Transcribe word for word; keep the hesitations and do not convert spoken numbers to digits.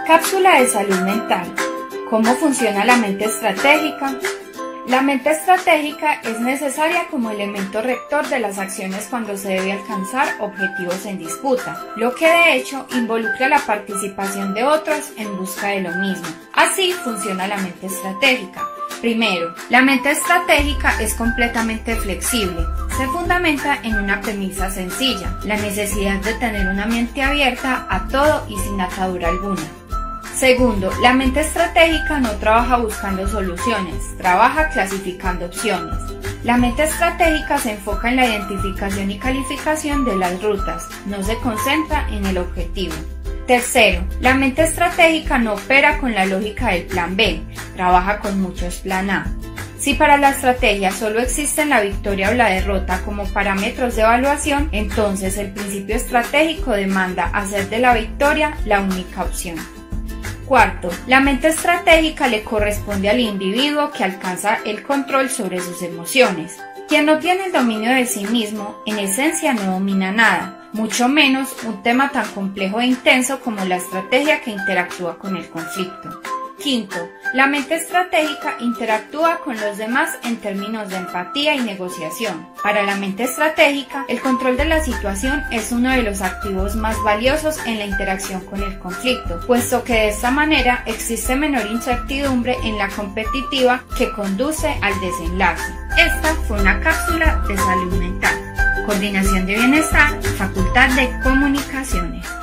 Cápsula de salud mental. ¿Cómo funciona la mente estratégica? La mente estratégica es necesaria como elemento rector de las acciones cuando se debe alcanzar objetivos en disputa, lo que de hecho involucra la participación de otros en busca de lo mismo. Así funciona la mente estratégica. Primero, la mente estratégica es completamente flexible. Se fundamenta en una premisa sencilla, la necesidad de tener una mente abierta a todo y sin atadura alguna. Segundo, la mente estratégica no trabaja buscando soluciones, trabaja clasificando opciones. La mente estratégica se enfoca en la identificación y calificación de las rutas, no se concentra en el objetivo. Tercero, la mente estratégica no opera con la lógica del plan B, trabaja con muchos plan A. Si para la estrategia solo existen la victoria o la derrota como parámetros de evaluación, entonces el principio estratégico demanda hacer de la victoria la única opción. Cuarto, la mente estratégica le corresponde al individuo que alcanza el control sobre sus emociones. Quien no tiene el dominio de sí mismo, en esencia no domina nada, mucho menos un tema tan complejo e intenso como la estrategia que interactúa con el conflicto. Quinto, la mente estratégica interactúa con los demás en términos de empatía y negociación. Para la mente estratégica, el control de la situación es uno de los activos más valiosos en la interacción con el conflicto, puesto que de esta manera existe menor incertidumbre en la competitiva que conduce al desenlace. Esta fue una cápsula de salud mental. Coordinación de Bienestar, Facultad de Comunicaciones.